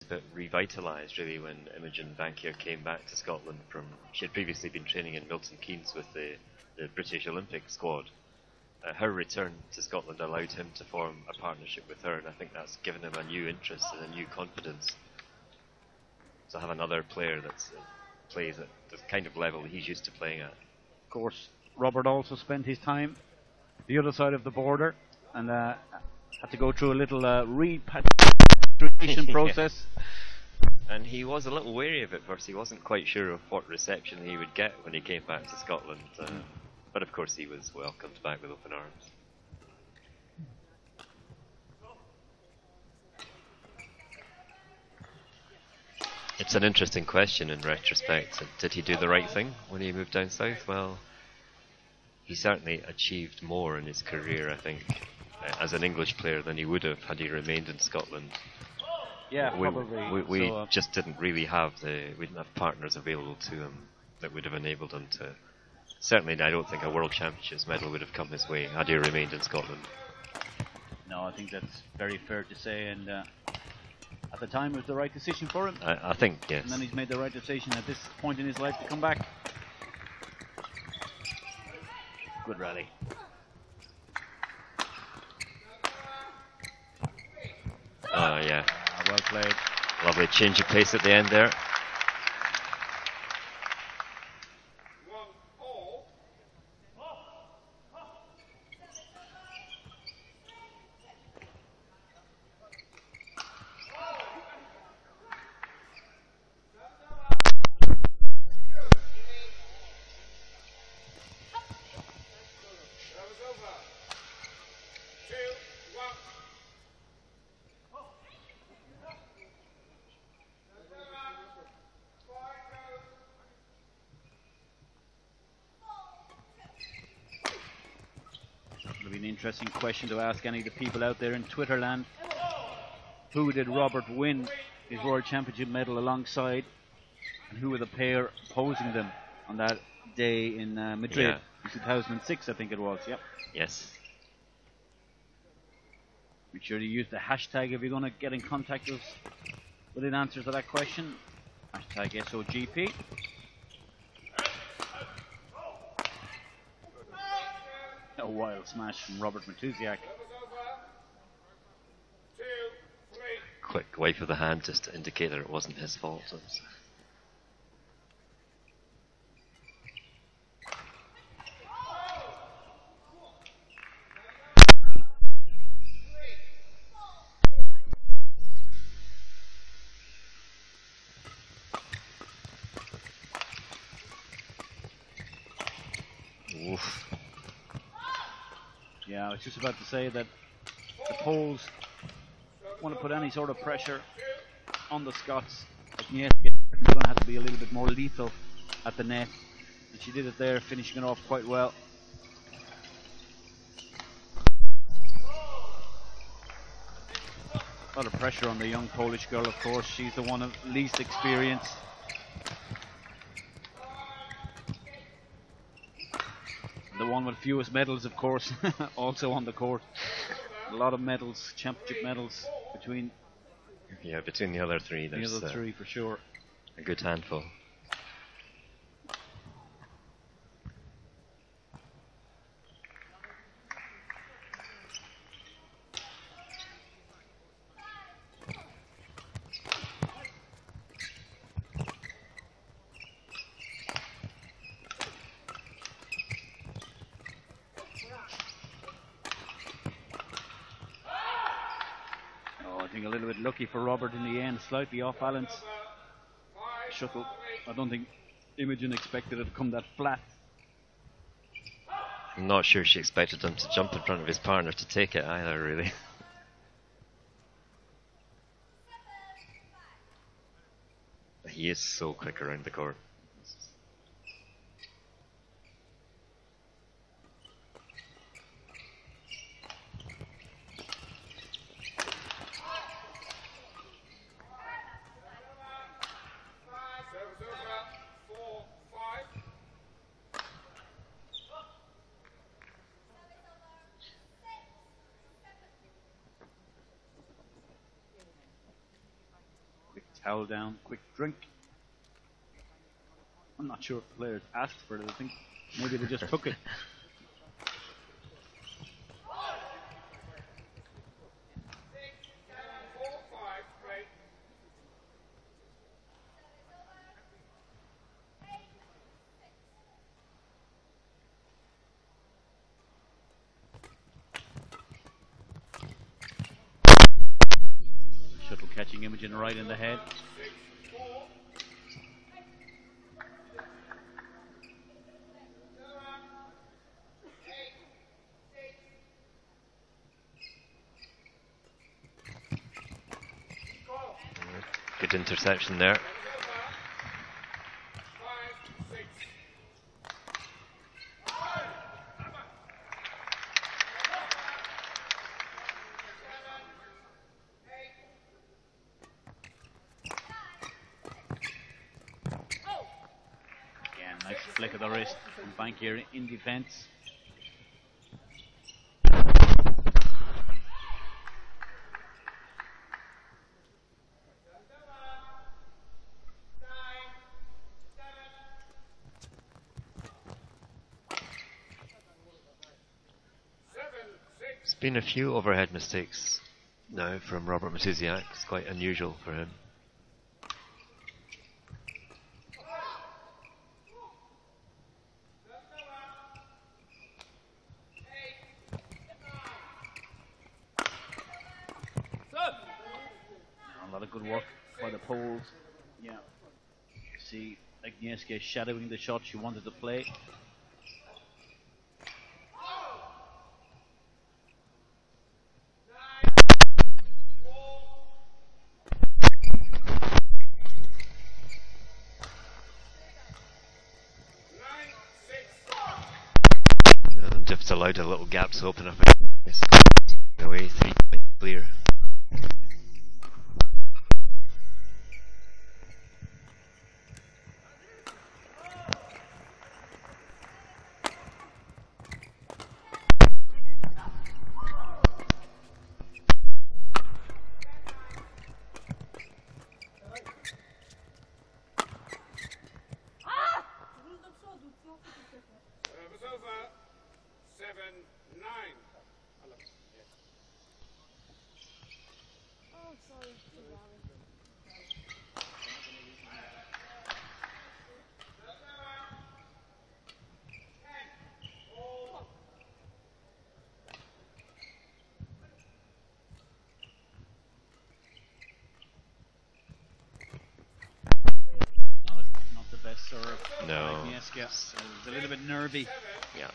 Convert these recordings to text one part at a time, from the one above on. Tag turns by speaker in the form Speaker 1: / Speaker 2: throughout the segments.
Speaker 1: bit revitalised really when Imogen Bankier came back to Scotland from. She had previously been training in Milton Keynes with the British Olympic squad. Her return to Scotland allowed him to form a partnership with her, and I think that's given him a new interest and a new confidence. To have another player that plays at the kind of level he's used to playing at.
Speaker 2: Of course, Robert also spent his time the other side of the border and had to go through a little repatriation process.
Speaker 1: And he was a little wary of it first. He wasn't quite sure of what reception he would get when he came back to Scotland. But of course he was welcomed back with open arms. It's an interesting question in retrospect. Did he do the right thing when he moved down south? Well, he certainly achieved more in his career, I think, as an English player than he would have had he remained in Scotland.
Speaker 2: Yeah, probably.
Speaker 1: We just didn't really have we didn't have partners available to him that would have enabled him to. Certainly, I don't think a World Championships medal would have come his way had he remained in Scotland.
Speaker 2: No, I think that's very fair to say, and at the time it was the right decision for him.
Speaker 1: I think, yes.
Speaker 2: And then he's made the right decision at this point in his life to come back. Good rally.
Speaker 1: Oh, yeah.
Speaker 2: Well played.
Speaker 1: Lovely change of pace at the end there.
Speaker 2: Interesting question to ask any of the people out there in Twitter land. Who did Robert win his World Championship medal alongside, and who were the pair opposing them on that day in Madrid in 2006, I think it was. Yep.
Speaker 1: Yes.
Speaker 2: Make sure to use the hashtag if you're going to get in contact with an answer to that question. Hashtag SOGP. A wild smash from Robert Mateusiak.
Speaker 1: Quick wave of the hand just to indicate that it wasn't his fault. Oof.
Speaker 2: Yeah, I was just about to say that the Poles want to put any sort of pressure on the Scots. Agnieszka is going to have to be a little bit more lethal at the net, and she did it there, finishing it off quite well. A lot of pressure on the young Polish girl, of course. She's the one of least experience. The one with fewest medals, of course, also on the court. A lot of medals, championship medals between.
Speaker 1: Yeah, between the other three, there's
Speaker 2: the other three for sure.
Speaker 1: A good handful.
Speaker 2: A little bit lucky for Robert in the end, slightly off balance. Shuttle. I don't think Imogen expected it to come that flat.
Speaker 1: I'm not sure she expected him to jump in front of his partner to take it either, really. He is so quick around the court.
Speaker 2: towel down, quick drink. I'm not sure if the players asked for it. I think maybe they just took it. Shuttle catching Imogen right in the head.
Speaker 1: Good interception there.
Speaker 2: Again, nice flick of the wrist from Bankier in defence.
Speaker 1: There's been a few overhead mistakes now from Robert Mateusiak. It's quite unusual for him.
Speaker 2: A lot of good work by the poles. Yeah. You see Agnieszka shadowing the shot she wanted to play.
Speaker 1: Just allowed a little gap to open up. Away, 3 points clear.
Speaker 2: Not the best serve.
Speaker 1: No.
Speaker 2: Agnieszka is a little bit nervy.
Speaker 1: Yeah.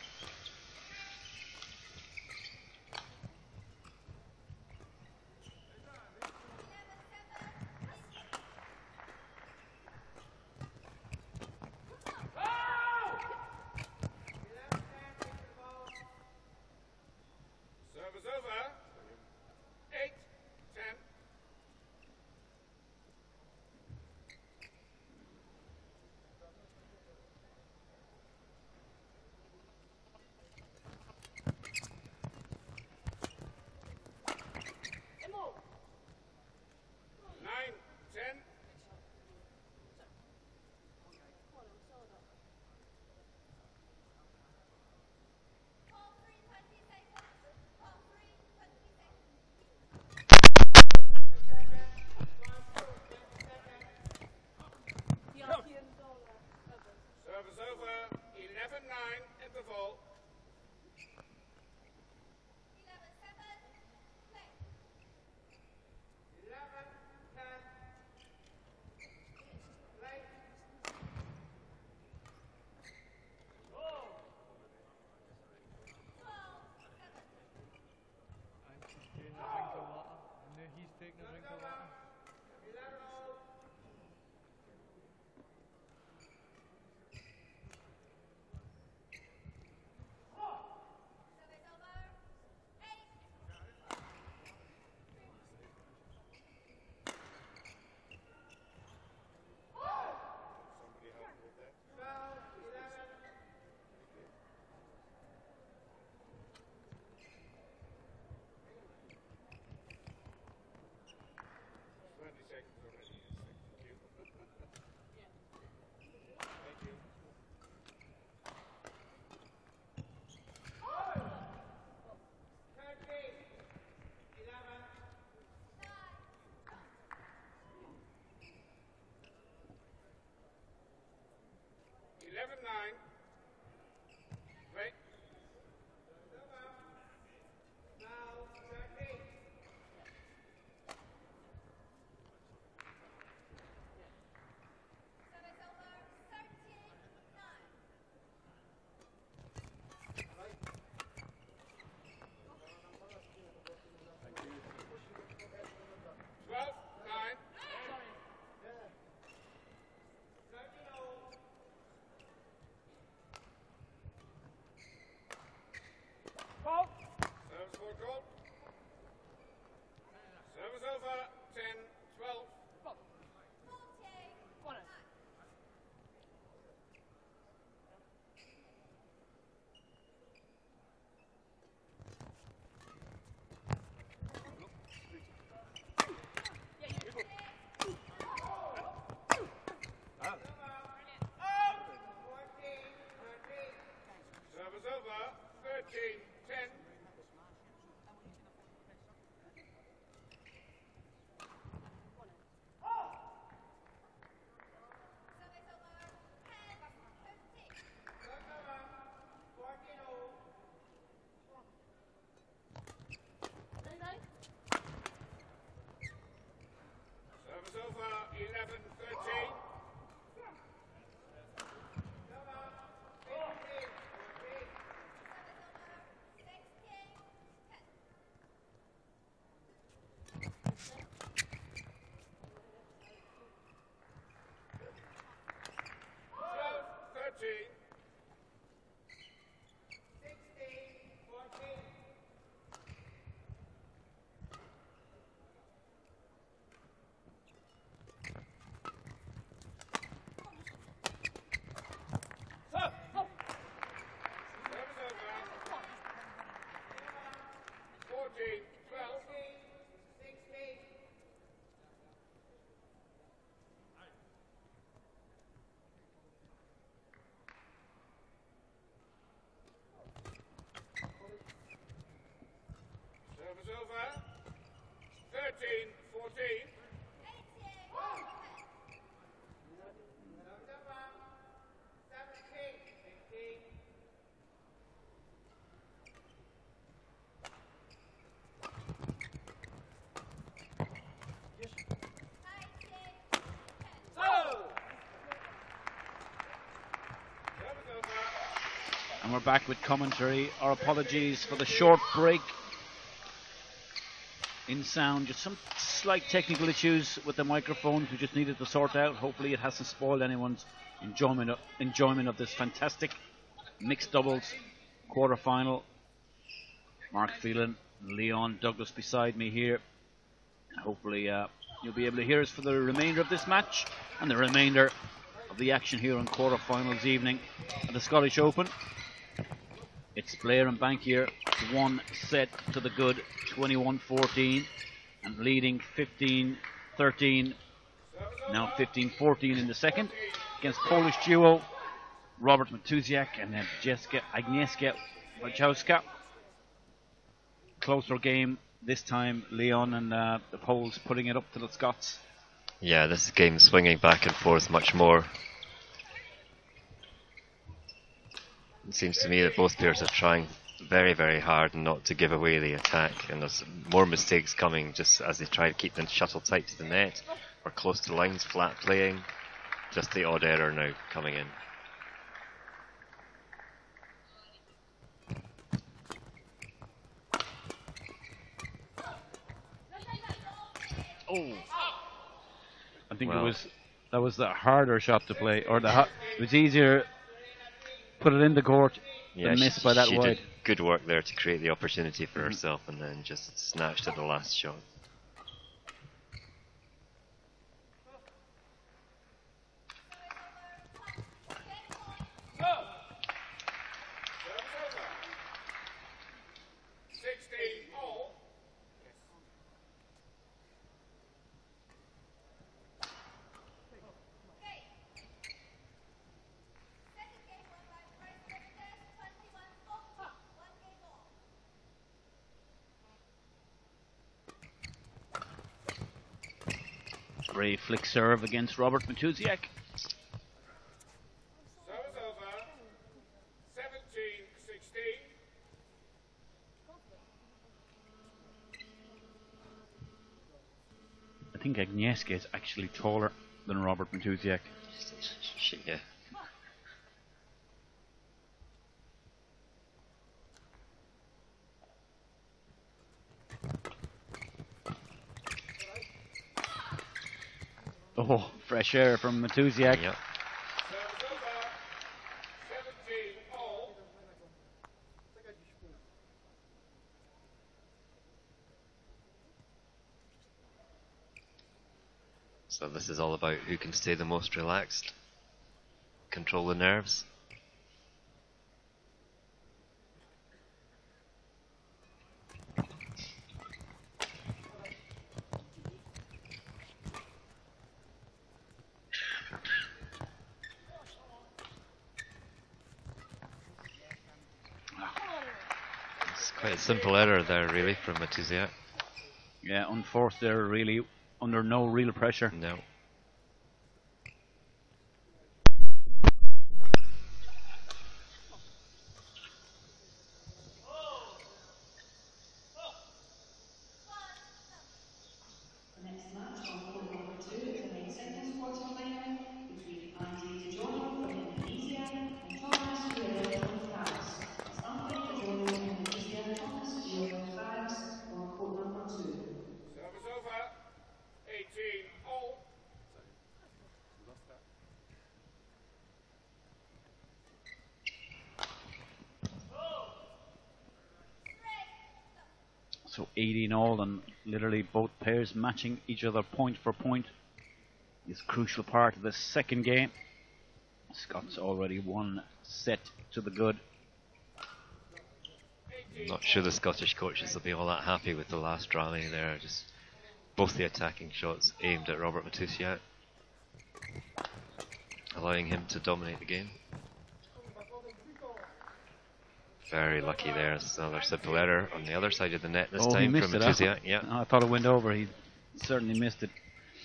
Speaker 2: And we're back with commentary. Our apologies for the short break in sound. Just some slight technical issues with the microphones we just needed to sort out. Hopefully it hasn't spoiled anyone's enjoyment of this fantastic mixed doubles quarter-final. Mark Phelan, Leon Douglas beside me here. Hopefully you'll be able to hear us for the remainder of this match and the remainder of the action here on quarter-finals evening at the Scottish Open. It's Blair and Bankier, one set to the good, 21-14, and leading 15-13, now 15-14 in the second, against Polish duo Robert Mateusiak and Agnieszka Wojtkowska. Closer game this time, Leon, and the Poles putting it up to the Scots.
Speaker 1: Yeah, this game swinging back and forth much more. It seems to me that both players are trying very, very hard not to give away the attack, and there's more mistakes coming just as they try to keep the shuttle tight to the net or close to lines, flat playing. Just the odd error now coming in.
Speaker 2: Oh, I think that was the harder shot to play, or it was easier. Put it in the court and missed by that
Speaker 1: she
Speaker 2: wide.
Speaker 1: Did good work there to create the opportunity for herself, and then just snatched at the last shot.
Speaker 2: Brave flick serve against Robert Mateusiak. I think Agnieszka is actually taller than Robert Mateusiak.
Speaker 1: Yeah.
Speaker 2: Oh, fresh air from Mateusiak.
Speaker 1: Yep. So this is all about who can stay the most relaxed, control the nerves. Quite a simple error there, really, from Mateusiak.
Speaker 2: Yeah, unforced there, really, under no real pressure.
Speaker 1: No.
Speaker 2: So 18 all, and literally both pairs matching each other point for point. This crucial part of the second game. Scots already one set to the good.
Speaker 1: I'm not sure the Scottish coaches will be all that happy with the last rally there. Just both the attacking shots aimed at Robert Mateusiak, allowing him to dominate the game. Very lucky there. It's another simple error on the other side of the net this time from Mateusiak. Yeah.
Speaker 2: Oh, I thought it went over. He certainly missed it.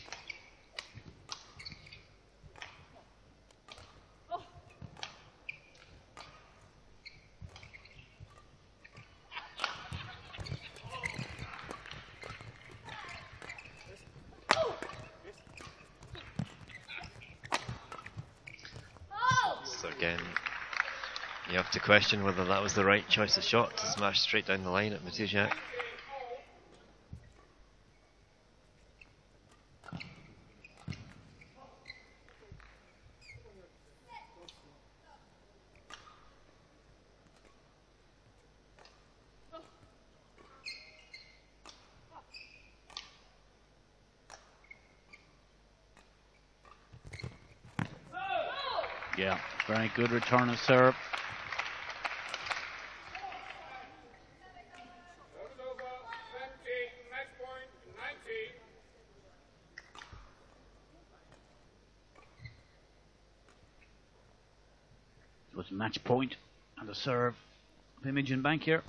Speaker 1: So again, you have to question whether that was the right choice of shot to smash straight down the line at Mateusiak.
Speaker 2: Yeah, very good return of serve. It was match point and the serve of Imogen Bankier.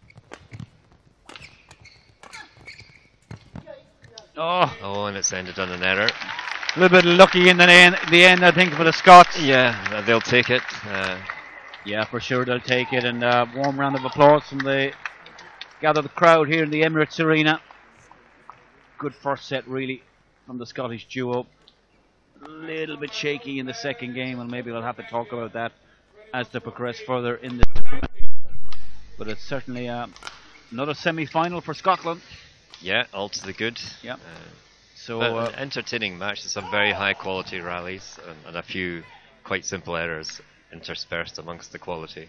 Speaker 1: Oh, and it's ended on an error.
Speaker 2: A little bit lucky in the end, I think, for the Scots.
Speaker 1: Yeah, they'll take it.
Speaker 2: Yeah, for sure they'll take it. And warm round of applause from the gathered crowd here in the Emirates Arena. Good first set, really, from the Scottish duo. A little bit shaky in the second game, and maybe we'll have to talk about that as they progress further in the tournament. But it's certainly another semi-final for Scotland.
Speaker 1: Yeah, all to the good.
Speaker 2: Yeah. So
Speaker 1: an entertaining match. Some very high quality rallies and a few quite simple errors interspersed amongst the quality.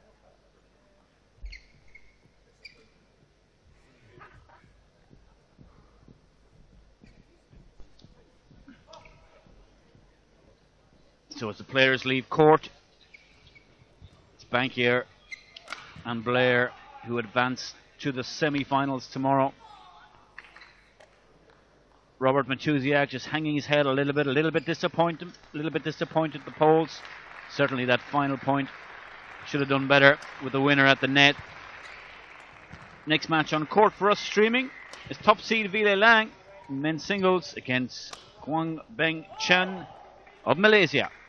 Speaker 2: So as the players leave court, it's Bankier and Blair who advance to the semi-finals tomorrow. Robert Mateusiak just hanging his head a little bit disappointed at the polls. Certainly that final point should have done better with the winner at the net. Next match on court for us streaming is top seed Ville Lang, men's singles against Quang Beng Chen of Malaysia.